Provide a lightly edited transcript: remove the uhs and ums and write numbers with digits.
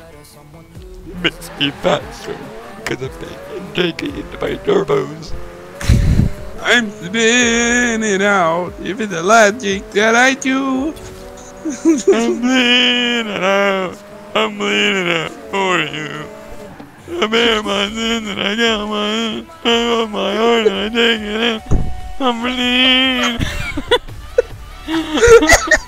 Makes me faster, cause I'm being taken into my turbos. I'm spinning out. If it's a logic that I do. I'm bleeding out. I'm bleeding out for you. I bear my sins and I got my heart and I take it out. I'm bleeding.